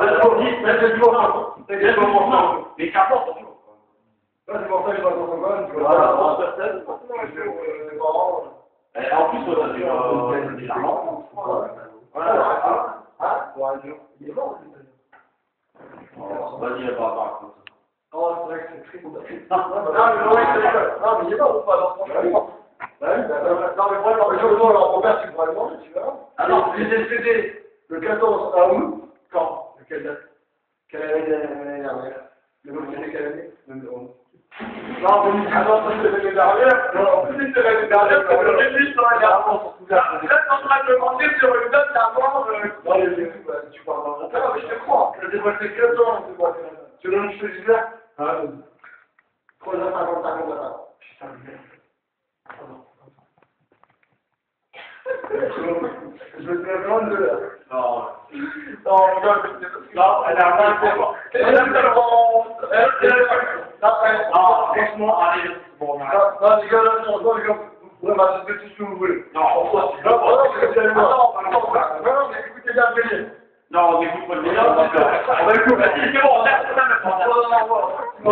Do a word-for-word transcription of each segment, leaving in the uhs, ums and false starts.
Mais qu'importe, toujours. Là, c'est pour ça que je passe en Sorbonne, tu vois. Voilà, En personne, mes parents. En plus, ça, c'est légèrement. Voilà. Ah, pour un jour. Il est mort, lui. Vas-y, va pas. Oh, c'est vrai que c'est très compliqué. Non, mais non, mais il est mort ou pas? Non, franchement. Bah oui, bah, non, mais moi, le jour où leur père, tu pourras le demander, tu verras. Ah non, il est décédé le quatorze août. Quand? Quelle date? Quelle année l'année dernière? Le nom c'était quelle année? Non, ah non, ça c'est l'année dernière. Non, en plus c'est l'année dernière, parce que le début sur la dernière. Là, tu es en train de demander sur une date d'avant. Non, mais tu parles dans mon père, mais je te crois. Je t'ai passé quinze ans, c'est quoi? Tu veux que je te dise là? Ah, trois heures cinquante-cinq ans d'avant. Putain, merde. Je me souviens vraiment de là. Non. Non, non, elle a un peu. Elle a un Non, franchement, allez, bon, on arrête. non, les gars, non, non, les gars, vous pouvez m'assister tout ce que vous voulez. Non, pourquoi tu veux Non, pas? non, mais non, mais écoutez bien le délire. Non, on écoute pas le délire. On va écouter. C'est bon, on a ça maintenant. Non, non, non, non.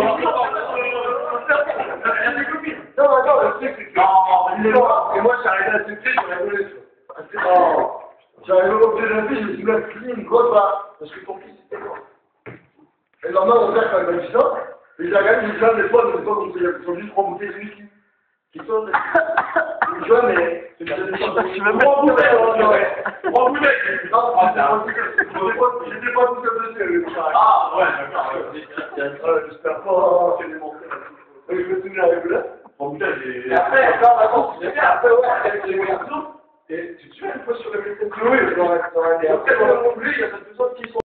Non, non, non, le truc, c'est que. Non, il est mort. Et moi, j'ai arrêté à cette fille, j'ai rigolé, tu vois. Oh. J'ai rigolé au pied de la fille, je me suis même crié une grosse barre. Parce que ton fils, c'était mort. Et le lendemain, mon père, quand il m'a dit ça, il a regardé, il dit ça, des fois, des fois, comme ça, ils sont juste trois bouteilles de whisky. Qui sont. Tu vois, mais. C'est des trois bouteilles, trois bouteilles. Non, j'étais pas tout seul dessus. Ah, ouais, d'accord. J'espère pas, c'est des morceaux. Je me souviens avec vous là. Bon, putain, j'ai. Et après, encore d'accord, tu sais bien, après, ouais, avec les garçons, et tu te souviens une fois sur le métro. Oui, oui, dans la. Après, on a conclu, il y a deux autres qui sont.